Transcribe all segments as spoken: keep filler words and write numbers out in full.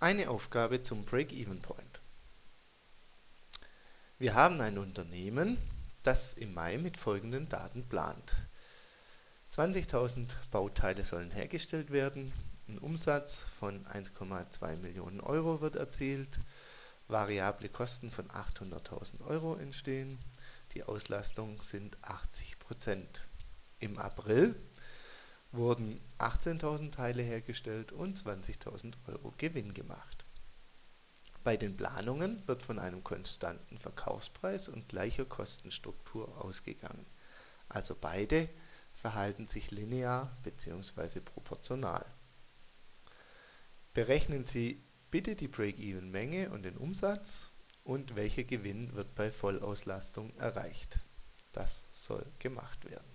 Eine Aufgabe zum Break-Even-Point. Wir haben ein Unternehmen, das im Mai mit folgenden Daten plant. zwanzigtausend Bauteile sollen hergestellt werden, ein Umsatz von eins Komma zwei Millionen Euro wird erzielt, variable Kosten von achthunderttausend Euro entstehen, die Auslastung sind achtzig Prozent. Im April wurden achtzehntausend Teile hergestellt und zwanzigtausend Euro Gewinn gemacht. Bei den Planungen wird von einem konstanten Verkaufspreis und gleicher Kostenstruktur ausgegangen, also beide verhalten sich linear bzw. proportional. Berechnen Sie bitte die Break-Even-Menge und den Umsatz und welcher Gewinn wird bei Vollauslastung erreicht. Das soll gemacht werden.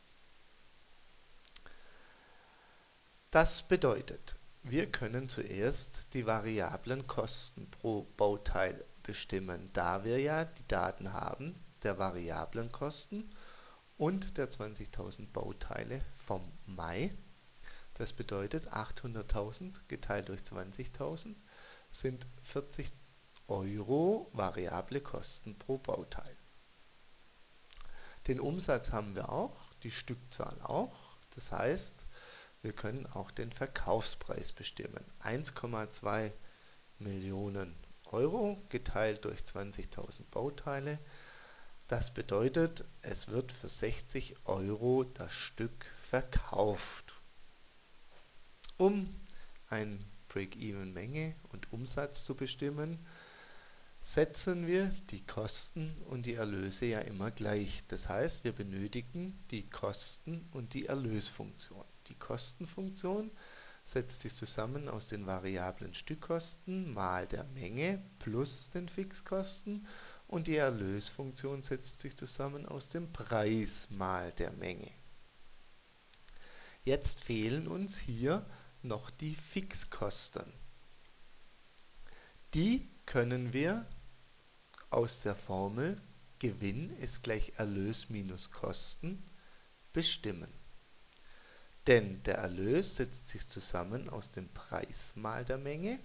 Das bedeutet, wir können zuerst die variablen Kosten pro Bauteil bestimmen, da wir ja die Daten haben der variablen Kosten und der zwanzigtausend Bauteile vom Mai. Das bedeutet, achthunderttausend geteilt durch zwanzigtausend sind vierzig Euro variable Kosten pro Bauteil. Den Umsatz haben wir auch, die Stückzahl auch, das heißt, wir können auch den Verkaufspreis bestimmen. eins Komma zwei Millionen Euro geteilt durch zwanzigtausend Bauteile. Das bedeutet, es wird für sechzig Euro das Stück verkauft. Um eine Break-Even-Menge und Umsatz zu bestimmen, setzen wir die Kosten und die Erlöse ja immer gleich. Das heißt, wir benötigen die Kosten- und die Erlösfunktion. Die Kostenfunktion setzt sich zusammen aus den variablen Stückkosten mal der Menge plus den Fixkosten und die Erlösfunktion setzt sich zusammen aus dem Preis mal der Menge. Jetzt fehlen uns hier noch die Fixkosten. Die können wir aus der Formel Gewinn ist gleich Erlös minus Kosten bestimmen. Denn der Erlös setzt sich zusammen aus dem Preis mal der Menge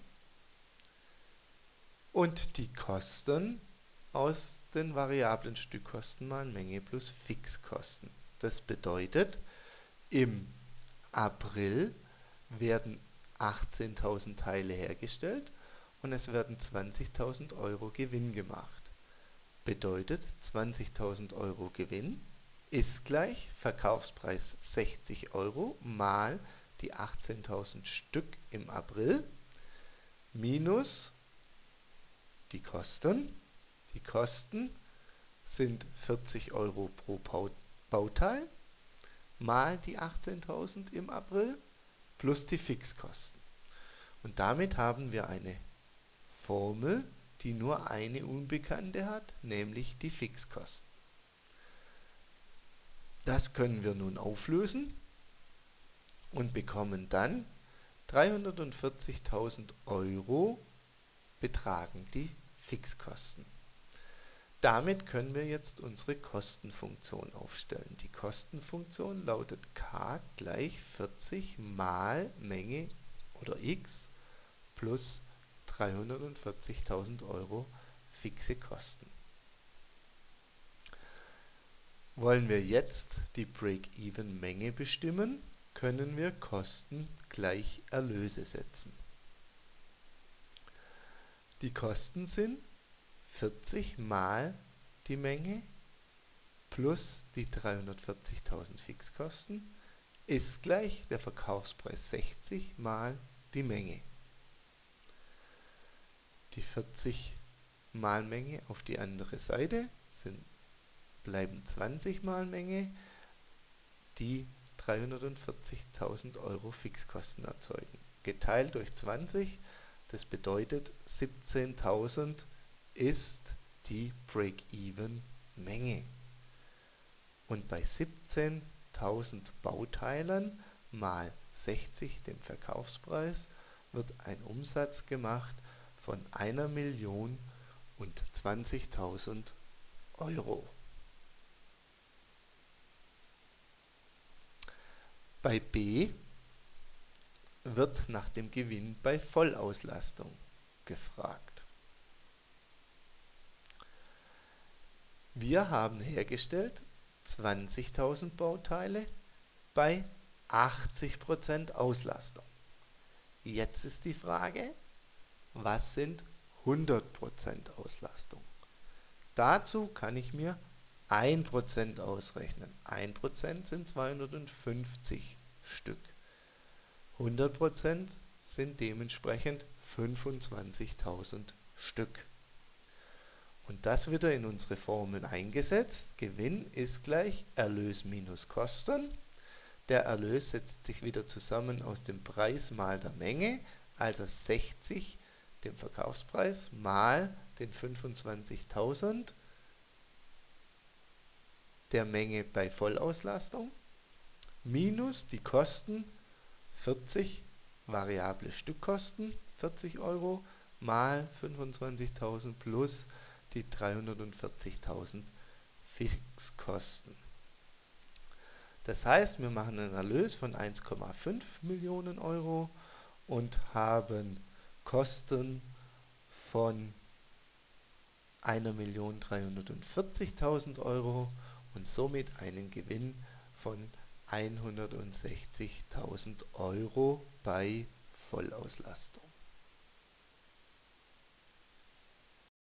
und die Kosten aus den variablen Stückkosten mal Menge plus Fixkosten. Das bedeutet, im April werden achtzehntausend Teile hergestellt und es werden zwanzigtausend Euro Gewinn gemacht. Bedeutet, zwanzigtausend Euro Gewinn ist gleich Verkaufspreis sechzig Euro mal die achtzehntausend Stück im April minus die Kosten. Die Kosten sind vierzig Euro pro Bauteil mal die achtzehntausend im April plus die Fixkosten. Und damit haben wir eine Formel, die nur eine Unbekannte hat, nämlich die Fixkosten. Das können wir nun auflösen und bekommen dann dreihundertvierzigtausend Euro betragen die Fixkosten. Damit können wir jetzt unsere Kostenfunktion aufstellen. Die Kostenfunktion lautet k gleich vierzig mal Menge oder x plus dreihundertvierzigtausend Euro fixe Kosten. Wollen wir jetzt die Break-Even-Menge bestimmen, können wir Kosten gleich Erlöse setzen. Die Kosten sind vierzig mal die Menge plus die dreihundertvierzigtausend Fixkosten ist gleich der Verkaufspreis sechzig mal die Menge. Die vierzig mal Menge auf die andere Seite sind, bleiben zwanzig mal Menge, die dreihundertvierzigtausend Euro Fixkosten erzeugen. Geteilt durch zwanzig, das bedeutet siebzehntausend ist die Break-Even-Menge. Und bei siebzehntausend Bauteilen mal sechzig, dem Verkaufspreis, wird ein Umsatz gemacht von einer Million und zwanzigtausend Euro. Bei B wird nach dem Gewinn bei Vollauslastung gefragt. Wir haben hergestellt zwanzigtausend Bauteile bei achtzig Prozent Auslastung. Jetzt ist die Frage, was sind hundert Prozent Auslastung? Dazu kann ich mir ein Prozent ausrechnen. ein Prozent sind zweihundertfünfzig Stück. hundert Prozent sind dementsprechend fünfundzwanzigtausend Stück. Und das wieder in unsere Formel eingesetzt. Gewinn ist gleich Erlös minus Kosten. Der Erlös setzt sich wieder zusammen aus dem Preis mal der Menge, also sechzig, dem Verkaufspreis, mal den fünfundzwanzigtausend der Menge bei Vollauslastung, minus die Kosten, vierzig variable Stückkosten, vierzig Euro, mal fünfundzwanzigtausend plus die dreihundertvierzigtausend Fixkosten. Das heißt, wir machen einen Erlös von eins Komma fünf Millionen Euro und haben Kosten von eine Million dreihundertvierzigtausend Euro und somit einen Gewinn von hundertsechzigtausend Euro bei Vollauslastung.